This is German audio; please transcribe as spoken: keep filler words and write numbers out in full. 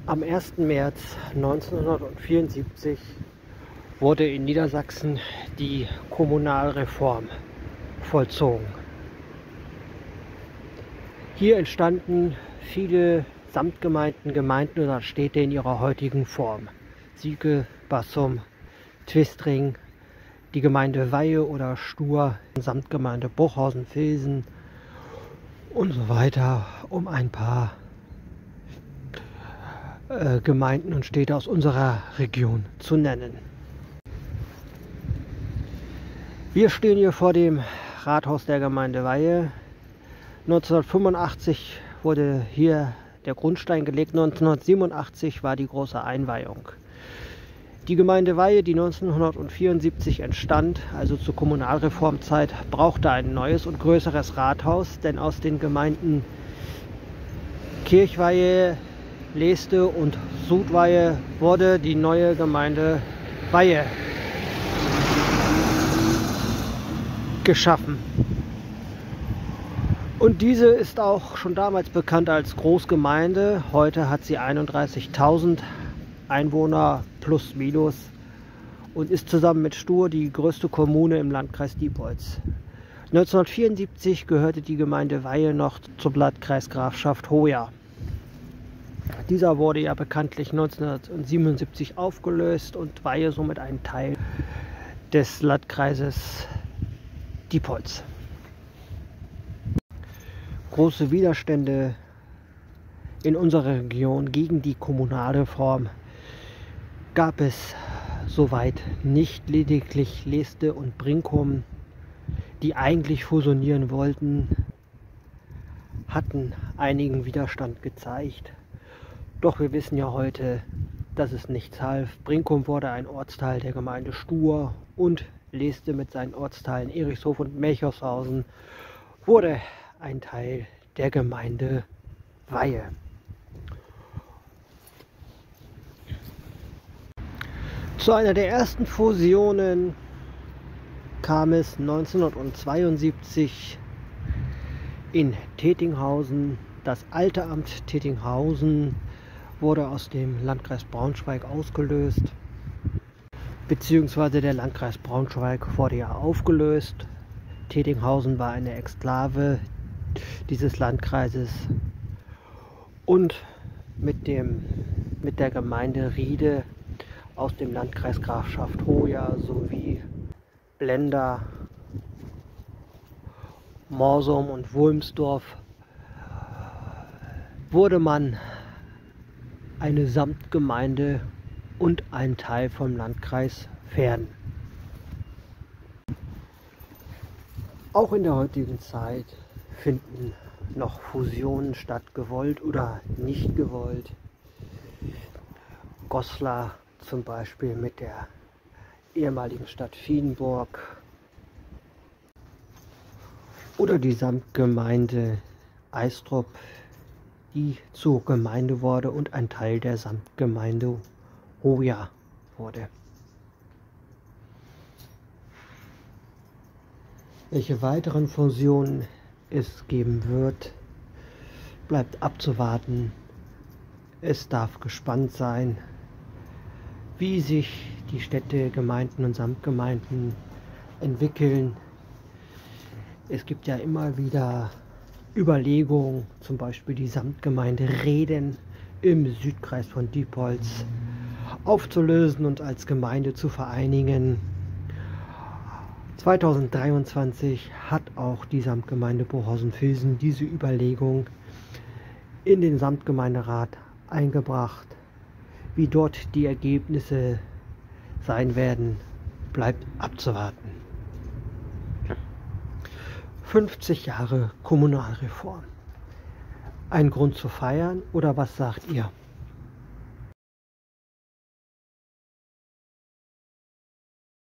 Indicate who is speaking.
Speaker 1: Am ersten März neunzehnhundertvierundsiebzig wurde in Niedersachsen die Kommunalreform vollzogen. Hier entstanden viele Samtgemeinden, Gemeinden oder Städte in ihrer heutigen Form. Sieke, Bassum, Twistring, die Gemeinde Weihe oder Stur, Samtgemeinde Bruchhausen-Vilsen und so weiter, um ein paar äh, Gemeinden und Städte aus unserer Region zu nennen. Wir stehen hier vor dem Rathaus der Gemeinde Weihe. neunzehnhundertfünfundachtzig wurde hier der Grundstein gelegt, neunzehnhundertsiebenundachtzig war die große Einweihung. Die Gemeinde Weihe, die neunzehnhundertvierundsiebzig entstand, also zur Kommunalreformzeit, brauchte ein neues und größeres Rathaus, denn aus den Gemeinden Kirchweihe, Leeste und Sudweihe wurde die neue Gemeinde Weihe geschaffen. Und diese ist auch schon damals bekannt als Großgemeinde. Heute hat sie einunddreißigtausend Einwohner plus minus und ist zusammen mit Stur die größte Kommune im Landkreis Diepholz. neunzehnhundertvierundsiebzig gehörte die Gemeinde Weihe noch zum Landkreis Grafschaft Hoya. Dieser wurde ja bekanntlich neunzehnhundertsiebenundsiebzig aufgelöst und Weihe somit ein Teil des Landkreises Diepholz. Große Widerstände in unserer Region gegen die Kommunalreform gab es soweit nicht. Lediglich Leeste und Brinkum, die eigentlich fusionieren wollten, hatten einigen Widerstand gezeigt. Doch wir wissen ja heute, dass es nichts half. Brinkum wurde ein Ortsteil der Gemeinde Stur und Leeste mit seinen Ortsteilen Erichshof und Melchorshausen wurde ein Teil der Gemeinde Weihe. Zu einer der ersten Fusionen kam es neunzehnhundertzweiundsiebzig in Tettinghausen. Das alte Amt Tettinghausen wurde aus dem Landkreis Braunschweig ausgelöst, beziehungsweise der Landkreis Braunschweig wurde ja aufgelöst. Tettinghausen war eine Exklave dieses Landkreises und mit, dem, mit der Gemeinde Riede aus dem Landkreis Grafschaft Hoya sowie Blenda, Morsum und Wulmsdorf wurde man eine Samtgemeinde und ein Teil vom Landkreis Verden. Auch in der heutigen Zeit finden noch Fusionen statt, gewollt oder nicht gewollt. Goslar zum Beispiel mit der ehemaligen Stadt Vienburg oder die Samtgemeinde Eistrup, die zur Gemeinde wurde und ein Teil der Samtgemeinde Hoya wurde. Welche weiteren Fusionen es geben wird, bleibt abzuwarten. Es darf gespannt sein, wie sich die Städte, Gemeinden und Samtgemeinden entwickeln. Es gibt ja immer wieder Überlegungen, zum Beispiel die Samtgemeinde Reden im Südkreis von Diepholz aufzulösen und als Gemeinde zu vereinigen. zweitausenddreiundzwanzig hat auch die Samtgemeinde Bruchhausen-Vilsen diese Überlegung in den Samtgemeinderat eingebracht. Wie dort die Ergebnisse sein werden, bleibt abzuwarten. fünfzig Jahre Kommunalreform. Ein Grund zu feiern oder was sagt ihr?